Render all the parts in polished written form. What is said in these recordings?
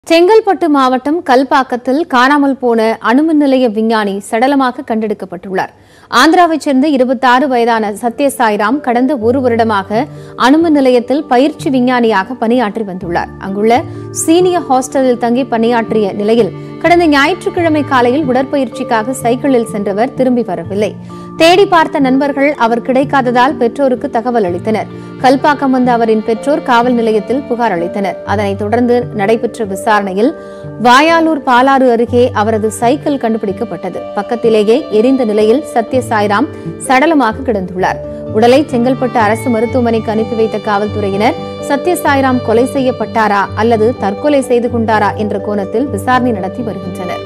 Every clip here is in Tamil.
செங்கல்பட்டு மாவட்டம் கல்பாக்கத்தில் காணாமல் போன அணுமின் நிலைய விஞ்ஞானி சடலமாக கண்டெடுக்கப்பட்டுள்ளார். ஆந்திராவைச் சேர்ந்த 26 வயதான சத்ய சாய்ராம் கடந்த ஒரு வருடமாக அணுமின் நிலையத்தில் பயிற்சி விஞ்ஞானியாக பணியாற்றி வந்துள்ளார். அங்குள்ள சீனியர் ஹாஸ்டலில் தங்கி பணியாற்றிய நிலையில் கடந்த ஞாயிற்றுக்கிழமை காலையில் உடற்பயிற்சிக்காக சைக்கிளில் சென்றவர் திரும்பி வரவில்லை. தேடி பார்த்த நண்பர்கள் அவர் கிடைக்காததால் பெற்றோருக்கு தகவல் அளித்தனர். கல்பாக்கம் வந்த அவரின் பெற்றோர் காவல் நிலையத்தில் புகார் அளித்தனர். அதனைத் தொடர்ந்து நடைபெற்ற விசாரணையில் வாயாலூர் பாலாறு அருகே அவரது சைக்கிள் கண்டுபிடிக்கப்பட்டது. பக்கத்திலேயே எரிந்த நிலையில் சத்ய சாய்ராம் சடலமாக கிடந்துள்ளார். உடலை செங்கல்பட்டு அரசு மருத்துவமனைக்கு அனுப்பி வைத்த காவல்துறையினர் சத்ய சாய்ராம் கொலை செய்யப்பட்டாரா அல்லது தற்கொலை செய்து கொண்டாரா என்ற கோணத்தில் விசாரணை நடத்தி வருகின்றனர்.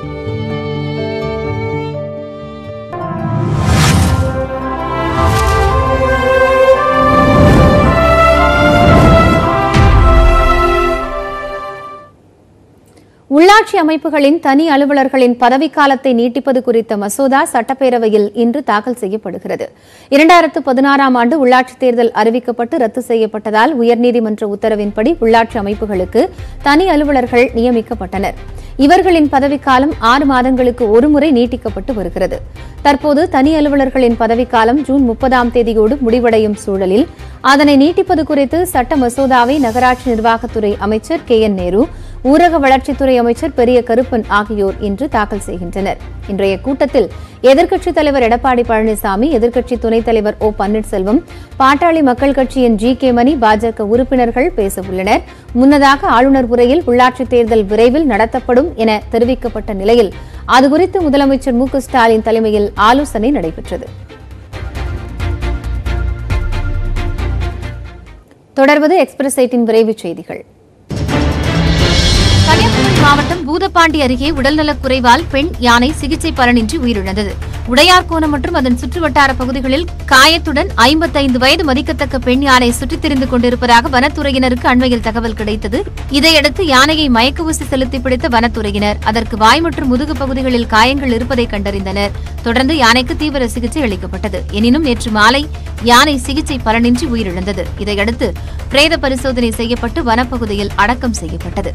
உள்ளாட்சி அமைப்புகளின் தனி அலுவலர்களின் பதவிக்காலத்தை நீட்டிப்பது குறித்த மசோதா சட்டப்பேரவையில் இன்று தாக்கல் செய்யப்படுகிறது. 2016ஆம் ஆண்டு உள்ளாட்சித் தேர்தல் அறிவிக்கப்பட்டு ரத்து செய்யப்பட்டதால் உயர்நீதிமன்ற உத்தரவின்படி உள்ளாட்சி அமைப்புகளுக்கு தனி அலுவலர்கள் நியமிக்கப்பட்டனர். இவர்களின் பதவிக்காலம் 6 மாதங்களுக்கு ஒருமுறை நீட்டிக்கப்பட்டு வருகிறது. தற்போது தனி அலுவலர்களின் பதவிக்காலம் ஜூன் 30ஆம் தேதியோடு முடிவடையும் சூழலில் அதனை நீட்டிப்பது குறித்து சட்ட மசோதாவை நகராட்சி நிர்வாகத்துறை அமைச்சர் KN நேரு, ஊரக வளர்ச்சித்துறை அமைச்சர் பெரிய கருப்பன் ஆகியோர் இன்று தாக்கல் செய்கின்றனர். இன்றைய கூட்டத்தில் எதிர்க்கட்சித் தலைவர் எடப்பாடி பழனிசாமி, எதிர்க்கட்சி துணைத் தலைவர் O பன்னீர்செல்வம், பாட்டாளி மக்கள் கட்சியின் GK மணி, பாஜக உறுப்பினர்கள் பேசவுள்ளனர். முன்னதாக ஆளுநர் உரையில் உள்ளாட்சித் தேர்தல் விரைவில் நடத்தப்படும் என தெரிவிக்கப்பட்ட நிலையில் அதுகுறித்து முதலமைச்சர் MK ஸ்டாலின் தலைமையில் ஆலோசனை நடைபெற்றது. தொடர்வது எக்ஸ்பிரஸ் 8 விரைவுச் செய்திகள். கன்னியாகுமரி மாவட்டம் பூதப்பாண்டி அருகே உடல்நலக் குறைவால் பெண் யானை சிகிச்சை பலனின்றி உயிரிழந்தது. உடையார்கோணம் மற்றும் அதன் சுற்றுவட்டார பகுதிகளில் காயத்துடன் 55 வயது மதிக்கத்தக்க பெண் யானை சுற்றித் திரிந்து கொண்டிருப்பதாக வனத்துறையினருக்கு அண்மையில் தகவல் கிடைத்தது. இதையடுத்து யானையை மயக்க ஊசி செலுத்தி பிடித்த வனத்துறையினர் அதற்கு வாய் மற்றும் முதுகு பகுதிகளில் காயங்கள் இருப்பதை கண்டறிந்தனர். தொடர்ந்து யானைக்கு தீவிர சிகிச்சை அளிக்கப்பட்டது. எனினும் நேற்று மாலை யானை சிகிச்சை பலனின்றி உயிரிழந்தது. இதையடுத்து பிரேத பரிசோதனை செய்யப்பட்டு வனப்பகுதியில் அடக்கம் செய்யப்பட்டது.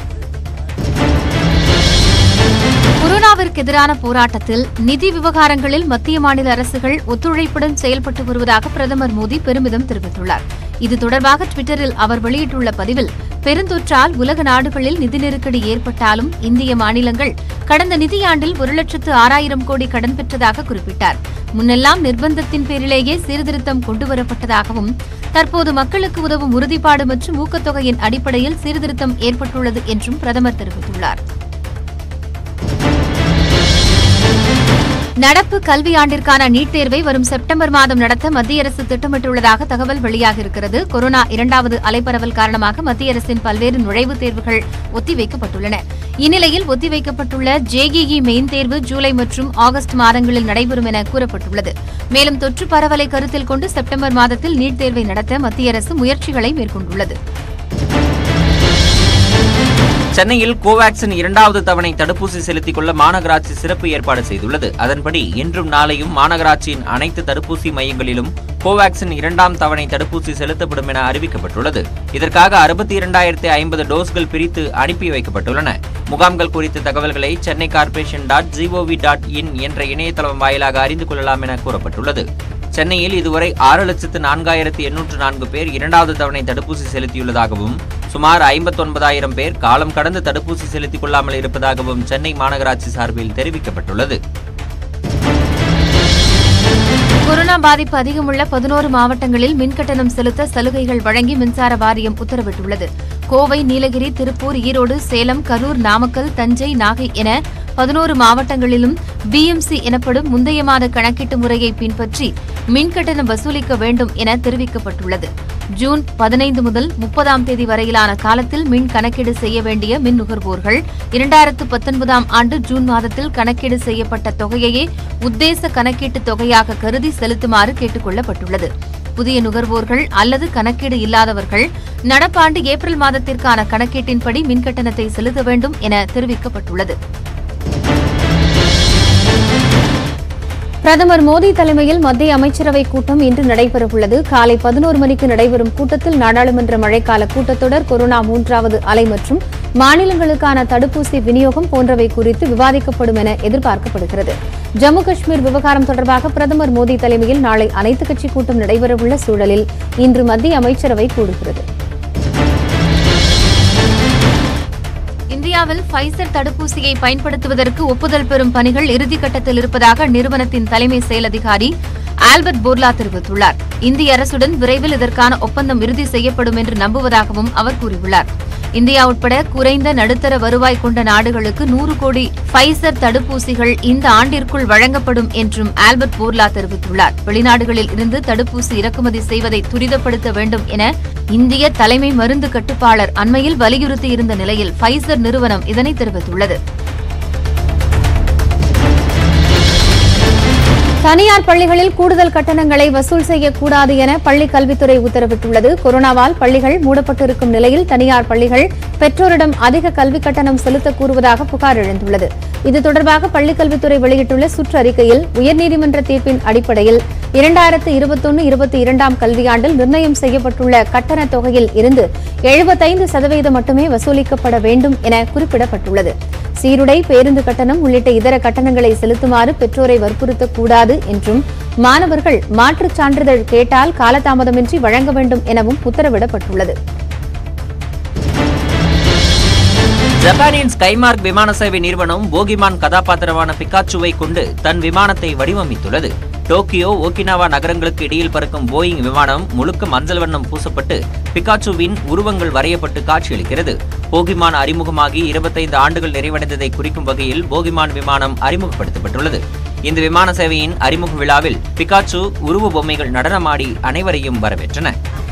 கொரோனாவிற்கு எதிரான போராட்டத்தில் நிதி விவகாரங்களில் மத்திய மாநில அரசுகள் ஒத்துழைப்புடன் செயல்பட்டு வருவதாக பிரதமர் மோடி பெருமிதம் தெரிவித்துள்ளார். இது தொடர்பாக டுவிட்டரில் அவர் வெளியிட்டுள்ள பதிவில், பெருந்தொற்றால் உலக நாடுகளில் நிதி நெருக்கடி ஏற்பட்டாலும் இந்திய மாநிலங்கள் கடந்த நிதியாண்டில் 1,06,000 கோடி கடன் பெற்றதாக குறிப்பிட்டார். முன்னெல்லாம் நிர்பந்தத்தின் பேரிலேயே சீர்திருத்தம் கொண்டுவரப்பட்டதாகவும் தற்போது மக்களுக்கு உதவும் உறுதிப்பாடு மற்றும் ஊக்கத்தொகையின் அடிப்படையில் சீர்திருத்தம் ஏற்பட்டுள்ளது என்றும் பிரதமர் தெரிவித்துள்ளார். நடப்பு கல்வியாண்டிற்கான நீட் தேர்வை வரும் செப்டம்பர் மாதம் நடத்த மத்திய அரசு திட்டமிட்டுள்ளதாக தகவல் வெளியாகியிருக்கிறது. கொரோனா 2வது அலைப்பரவல் காரணமாக மத்திய அரசின் பல்வேறு நுழைவுத் தேர்வுகள் ஒத்திவைக்கப்பட்டுள்ளன. இந்நிலையில் ஒத்திவைக்கப்பட்டுள்ள JEE மெயின் தேர்வு ஜூலை மற்றும் ஆகஸ்ட் மாதங்களில் நடைபெறும் என கூறப்பட்டுள்ளது. மேலும் தொற்று பரவலை கருத்தில் கொண்டு செப்டம்பர் மாதத்தில் நீட் தேர்வை நடத்த மத்திய அரசு முயற்சிகளை மேற்கொண்டுள்ளது. சென்னையில் கோவாக்சின் 2வது தவணை தடுப்பூசி செலுத்திக் கொள்ள மாநகராட்சி சிறப்பு ஏற்பாடு செய்துள்ளது. அதன்படி இன்றும் நாளையும் மாநகராட்சியின் அனைத்து தடுப்பூசி மையங்களிலும் கோவாக்சின் 2ஆம் தவணை தடுப்பூசி செலுத்தப்படும் என அறிவிக்கப்பட்டுள்ளது. இதற்காக 62,050 டோஸ்கள் பிரித்து அனுப்பி வைக்கப்பட்டுள்ளன. முகாம்கள் குறித்த தகவல்களை சென்னை corporation.gov.in என்ற இணையதளம் வாயிலாக அறிந்து கொள்ளலாம் என கூறப்பட்டுள்ளது. சென்னையில் இதுவரை 6,04,804 பேர் 2வது தவணை தடுப்பூசி செலுத்தியுள்ளதாகவும் சுமார் 59,000 பேர் காலம் கடந்து தடுப்பூசி செலுத்திக் கொள்ளாமல் இருப்பதாகவும் சென்னை மாநகராட்சி சார்பில் தெரிவிக்கப்பட்டுள்ளது. கொரோனா பாதிப்பு அதிகமுள்ள 11 மாவட்டங்களில் மின்கட்டணம் செலுத்த சலுகைகள் வழங்கி மின்சார வாரியம் உத்தரவிட்டுள்ளது. கோவை, நீலகிரி, திருப்பூர், ஈரோடு, சேலம், கரூர், நாமக்கல், தஞ்சை, நாகை என 11 மாவட்டங்களிலும் BMC எனப்படும் முந்தைய மாத கணக்கீட்டு முறையை பின்பற்றி மின்கட்டணம் வசூலிக்க வேண்டும் என தெரிவிக்கப்பட்டுள்ளது. ஜூன் 15 முதல் 30ஆம் தேதி வரையிலான காலத்தில் மின் கணக்கீடு செய்ய வேண்டிய மின் நுகர்வோர்கள் 2019ஆம் ஆண்டு ஜூன் மாதத்தில் கணக்கீடு செய்யப்பட்ட தொகையையே உத்தேச கணக்கீட்டு தொகையாக கருதி செலுத்துமாறு கேட்டுக் கொள்ளப்பட்டுள்ளது. புதிய நுகர்வோர்கள் அல்லது கணக்கீடு இல்லாதவர்கள் நடப்பாண்டு ஏப்ரல் மாதத்திற்கான கணக்கீட்டின்படி மின்கட்டணத்தை செலுத்த வேண்டும் என தெரிவிக்கப்பட்டுள்ளது. பிரதமர் மோடி தலைமையில் மத்திய அமைச்சரவைக் கூட்டம் இன்று நடைபெறவுள்ளது. காலை 11 மணிக்கு நடைபெறும் கூட்டத்தில் நாடாளுமன்ற மழைக்கால கூட்டத்தொடர், கொரோனா 3வது அலை மற்றும் மாநிலங்களுக்கான தடுப்பூசி விநியோகம் போன்றவை குறித்து விவாதிக்கப்படும் என எதிர்பார்க்கப்படுகிறது. ஜம்மு காஷ்மீர் விவகாரம் தொடர்பாக பிரதமர் மோடி தலைமையில் நாளை அனைத்துக் கட்சி கூட்டம் நடைபெறவுள்ள சூழலில் இன்று மத்திய அமைச்சரவை கூடுகிறது. இந்தியாவில் ஃபைசர் தடுப்பூசியை பயன்படுத்துவதற்கு ஒப்புதல் பெறும் பணிகள் இறுதிக்கட்டத்தில் இருப்பதாக நிறுவனத்தின் தலைமை செயல் அதிகாரி ஆல்பர்ட் போர்லா தெரிவித்துள்ளார். இந்திய அரசுடன் விரைவில் இதற்கான ஒப்பந்தம் இறுதி செய்யப்படும் என்று நம்புவதாகவும் அவர் கூறியுள்ளார். இந்தியா உட்பட குறைந்த நடுத்தர வருவாய் கொண்ட நாடுகளுக்கு 100 கோடி ஃபைசர் தடுப்பூசிகள் இந்த ஆண்டிற்குள் வழங்கப்படும் என்றும் ஆல்பர்ட் போர்லா தெரிவித்துள்ளார். வெளிநாடுகளில் இருந்து தடுப்பூசி இறக்குமதி செய்வதை துரிதப்படுத்த வேண்டும் என இந்திய தலைமை மருந்து கட்டுப்பாளர் அண்மையில் வலியுறுத்தியிருந்த நிலையில் ஃபைசர் நிறுவனம் இதனை தெரிவித்துள்ளது. தனியார் பள்ளிகளில் கூடுதல் கட்டணங்களை வசூல் செய்யக்கூடாது என பள்ளிக் கல்வித்துறை உத்தரவிட்டுள்ளது. கொரோனாவால் பள்ளிகள் மூடப்பட்டிருக்கும் நிலையில் தனியார் பள்ளிகள் பெற்றோரிடம் அதிக கல்விக் கட்டணம் செலுத்தக் கூறுவதாக புகார் எழுந்துள்ளது. இது தொடர்பாக பள்ளிக் கல்வித்துறை வெளியிட்டுள்ள சுற்றறிக்கையில் உயர்நீதிமன்ற தீர்ப்பின் அடிப்படையில் 2021-22 கல்வியாண்டில் நிர்ணயம் செய்யப்பட்டுள்ள கட்டணத் தொகையில் இருந்து 75% மட்டுமே வசூலிக்கப்பட வேண்டும் என குறிப்பிடப்பட்டுள்ளது. சீருடை, பேருந்து கட்டணம் உள்ளிட்ட இதர கட்டணங்களை செலுத்துமாறு பெற்றோரை வற்புறுத்தக்கூடாது என்றும் மாணவர்கள் மாற்றுச் சான்றிதழ் கேட்டால் காலதாமதமின்றி வழங்க வேண்டும் எனவும் உத்தரவிடப்பட்டுள்ளது. ஜப்பானின் ஸ்கைமார்க் விமான சேவை நிறுவனம் போகிமான் கதாபாத்திரமான பிகாச்சுவை கொண்டு தன் விமானத்தை வடிவமைத்துள்ளது. டோக்கியோ, ஓகினாவா நகரங்களுக்கு இடையில் பறக்கும் போயிங் விமானம் முழுக்க மஞ்சள் வண்ணம் பூசப்பட்டு பிகாச்சுவின் உருவங்கள் வரையப்பட்டு காட்சியளிக்கிறது. போகிமான் அறிமுகமாகி 25 ஆண்டுகள் நிறைவடைந்ததை குறிக்கும் வகையில் போகிமான் விமானம் அறிமுகப்படுத்தப்பட்டுள்ளது. இந்த விமான சேவையின் அறிமுக விழாவில் பிகாச்சு உருவ பொம்மைகள் நடனமாடி அனைவரையும் வரவேற்றன.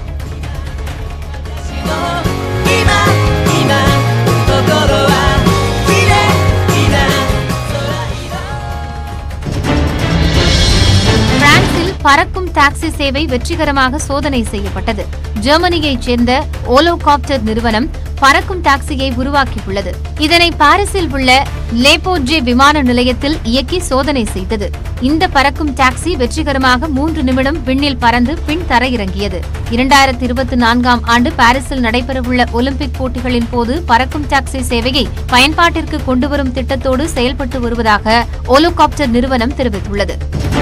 பறக்கும் டாக்ஸி சேவை வெற்றிகரமாக சோதனை செய்யப்பட்டது. ஜெர்மனியைச் சேர்ந்த ஓலோகாப்டர் நிறுவனம் பறக்கும் டாக்ஸியை உருவாக்கியுள்ளது. இதனை பாரிஸில் உள்ள லேபோர்ஜே விமான நிலையத்தில் இயக்கி சோதனை செய்தது. இந்த பறக்கும் டாக்ஸி வெற்றிகரமாக 3 நிமிடம் விண்ணில் பறந்து பின் தரையிறங்கியது. 2024 ஆண்டு பாரிஸில் நடைபெறவுள்ள ஒலிம்பிக் போட்டிகளின் போது பறக்கும் டாக்ஸி சேவையை பயன்பாட்டிற்கு கொண்டுவரும் திட்டத்தோடு செயல்பட்டு வருவதாக ஓலோகாப்டர் நிறுவனம் தெரிவித்துள்ளது.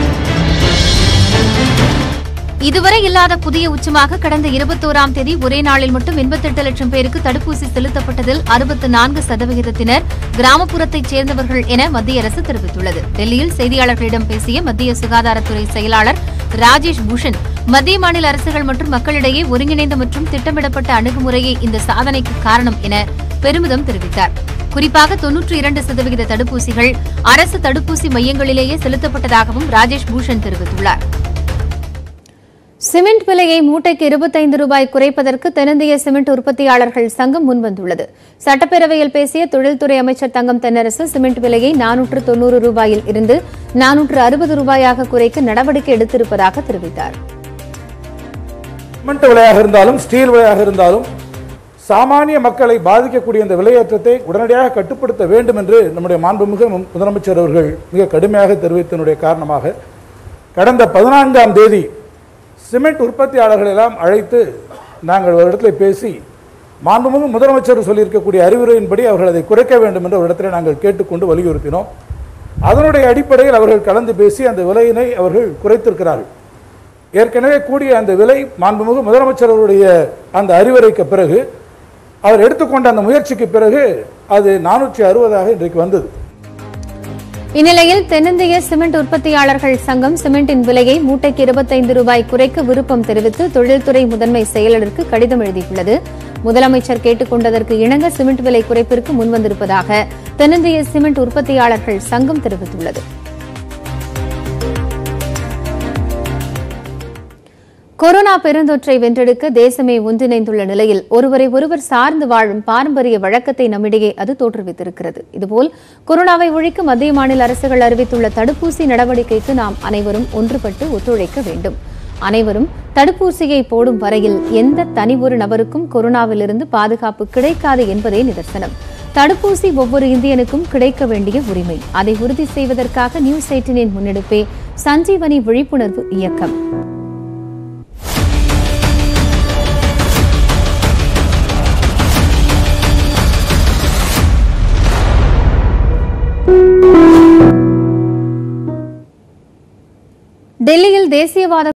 இதுவரை இல்லாத புதிய உச்சமாக கடந்த 21ஆம் தேதி ஒரே நாளில் மட்டும் 88 லட்சம் பேருக்கு தடுப்பூசி செலுத்தப்பட்டதில் 64% கிராமப்புறத்தைச் சேர்ந்தவர்கள் என மத்திய அரசு தெரிவித்துள்ளது. டெல்லியில் செய்தியாளர்களிடம் பேசிய மத்திய சுகாதாரத்துறை செயலாளர் ராஜேஷ் பூஷன், மத்திய மாநில அரசுகள் மற்றும் மக்களிடையே ஒருங்கிணைந்த மற்றும் திட்டமிடப்பட்ட அணுகுமுறையே இந்த சாதனைக்கு காரணம் என பெருமிதம் தெரிவித்தார். குறிப்பாக 92% தடுப்பூசிகள் அரசு தடுப்பூசி மையங்களிலேயே செலுத்தப்பட்டதாகவும் ராஜேஷ் பூஷன் தெரிவித்துள்ளார். சிமெண்ட் விலையை மூட்டைக்கு 25 ரூபாய் குறைப்பதற்கு தென்னிந்திய சிமெண்ட் உற்பத்தியாளர்கள் சங்கம் முன்வந்துள்ளது. சட்டப்பேரவையில் பேசிய தொழில்துறை அமைச்சர் தங்கம் தென்னரசு சிமெண்ட் விலையை 490 ரூபாயில் இருந்து 460 ரூபாயாக குறைக்க நடவடிக்கை எடுத்திருப்பதாக தெரிவித்தார். சிமெண்ட் விலையாக இருந்தாலும் ஸ்டீல் விலையாக இருந்தாலும் சாமானிய மக்களை பாதிக்கக்கூடிய இந்த விலையேற்றத்தை உடனடியாக கட்டுப்படுத்த வேண்டும் என்று நம்முடைய மாண்புமிகு முதலமைச்சர் அவர்கள் மிக கடுமையாக தெரிவித்ததனுடைய காரணமாக கடந்த 14ஆம் தேதி சிமெண்ட் உற்பத்தியாளர்கள் எல்லாம் அழைத்து நாங்கள் ஒரு இடத்துல பேசி மாண்புமிகு முதலமைச்சர் சொல்லியிருக்கக்கூடிய அறிவுரையின்படி அவர்கள் அதை குறைக்க வேண்டும் என்று ஒரு இடத்துல நாங்கள் கேட்டுக்கொண்டு வலியுறுத்தினோம். அதனுடைய அடிப்படையில் அவர்கள் கலந்து பேசி அந்த விலையினை அவர்கள் குறைத்திருக்கிறார்கள். ஏற்கனவே கூடிய அந்த விலை மாண்புமிகு முதலமைச்சர் அவருடைய அந்த அறிவுரைக்கு பிறகு அவர் எடுத்துக்கொண்ட அந்த முயற்சிக்கு பிறகு அது 460 இன்றைக்கு வந்தது. இந்நிலையில் தென்னிந்திய சிமெண்ட் உற்பத்தியாளர்கள் சங்கம் சிமெண்டின் விலையை மூட்டைக்கு 25 ரூபாய் குறைக்க விருப்பம் தெரிவித்து தொழில்துறை முதன்மை செயலருக்கு கடிதம் எழுதியுள்ளது. முதலமைச்சர் கேட்டுக் கொண்டதற்கு இணங்க சிமெண்ட் விலை குறைப்பிற்கு முன்வந்திருப்பதாக தென்னிந்திய சிமெண்ட் உற்பத்தியாளர்கள் சங்கம் தெரிவித்துள்ளது. கொரோனா பெருந்தொற்றை வென்றெடுக்க தேசமே ஒன்றிணைந்துள்ள நிலையில் ஒருவரை ஒருவர் சார்ந்து வாழும் பாரம்பரிய வழக்கத்தை நம்மிடையே அது தோற்றுவித்திருக்கிறது. இதுபோல் கொரோனாவை ஒழிக்க மத்திய மாநில அரசுகள் அறிவித்துள்ள தடுப்பூசி நடவடிக்கைக்கு நாம் அனைவரும் ஒன்றுபட்டு ஒத்துழைக்க வேண்டும். அனைவரும் தடுப்பூசியை போடும் வரையில் எந்த தனி ஒரு நபருக்கும் கொரோனாவிலிருந்து பாதுகாப்பு கிடைக்காது என்பதே நிதர்சனம். தடுப்பூசி ஒவ்வொரு இந்தியனுக்கும் கிடைக்க வேண்டிய உரிமை. அதை உறுதி செய்வதற்காக News18 முன்னெடுப்பே சஞ்சீவனி விழிப்புணர்வு இயக்கம். டெல்லியில் தேசியவாத